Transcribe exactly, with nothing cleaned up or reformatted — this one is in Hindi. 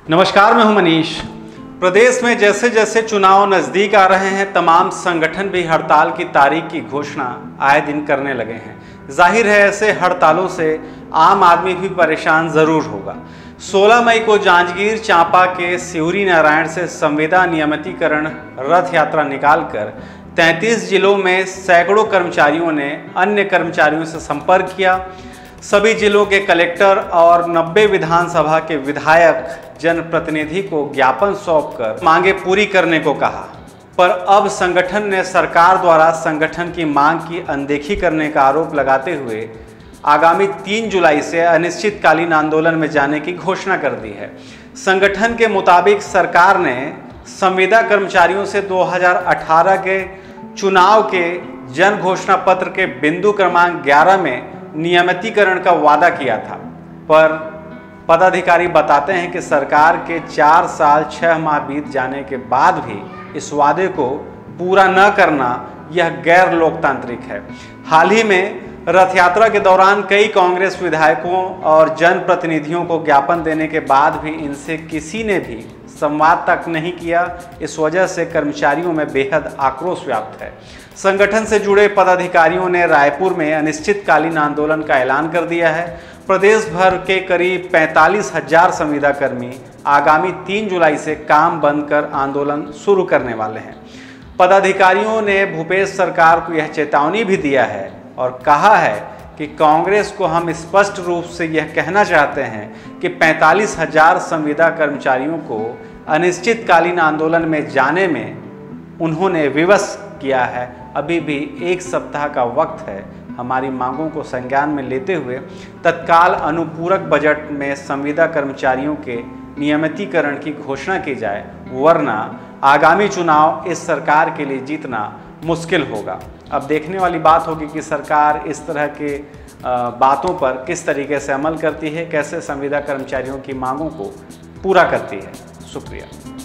नमस्कार, मैं हूं मनीष। प्रदेश में जैसे जैसे चुनाव नज़दीक आ रहे हैं, तमाम संगठन भी हड़ताल की तारीख की घोषणा आए दिन करने लगे हैं। जाहिर है, ऐसे हड़तालों से आम आदमी भी परेशान ज़रूर होगा। सोलह मई को जांजगीर चांपा के सिहुरी नारायण से संविदा नियमितीकरण रथ यात्रा निकालकर तैंतीस जिलों में सैकड़ों कर्मचारियों ने अन्य कर्मचारियों से संपर्क किया। सभी जिलों के कलेक्टर और नब्बे विधानसभा के विधायक जनप्रतिनिधि को ज्ञापन सौंपकर मांगे पूरी करने को कहा, पर अब संगठन ने सरकार द्वारा संगठन की मांग की अनदेखी करने का आरोप लगाते हुए आगामी तीन जुलाई से अनिश्चितकालीन आंदोलन में जाने की घोषणा कर दी है। संगठन के मुताबिक सरकार ने संविदा कर्मचारियों से दो हज़ार अठारह के चुनाव के जन घोषणा पत्र के बिंदु क्रमांक ग्यारह में नियमितीकरण का वादा किया था, पर पदाधिकारी बताते हैं कि सरकार के चार साल छह माह बीत जाने के बाद भी इस वादे को पूरा न करना यह गैर लोकतांत्रिक है। हाल ही में रथ यात्रा के दौरान कई कांग्रेस विधायकों और जनप्रतिनिधियों को ज्ञापन देने के बाद भी इनसे किसी ने भी संवाद तक नहीं किया। इस वजह से कर्मचारियों में बेहद आक्रोश व्याप्त है। संगठन से जुड़े पदाधिकारियों ने रायपुर में अनिश्चितकालीन आंदोलन का ऐलान कर दिया है। प्रदेश भर के करीब पैंतालीस हजार संविदा कर्मी आगामी तीन जुलाई से काम बंद कर आंदोलन शुरू करने वाले हैं। पदाधिकारियों ने भूपेश सरकार को यह चेतावनी भी दिया है और कहा है कि कांग्रेस को हम स्पष्ट रूप से यह कहना चाहते हैं कि पैंतालीस हजार संविदा कर्मचारियों को अनिश्चितकालीन आंदोलन में जाने में उन्होंने विवश किया है। अभी भी एक सप्ताह का वक्त है। हमारी मांगों को संज्ञान में लेते हुए तत्काल अनुपूरक बजट में संविदा कर्मचारियों के नियमितीकरण की घोषणा की जाए, वरना आगामी चुनाव इस सरकार के लिए जीतना मुश्किल होगा। अब देखने वाली बात होगी कि सरकार इस तरह के बातों पर किस तरीके से अमल करती है, कैसे संविदा कर्मचारियों की मांगों को पूरा करती है। शुक्रिया।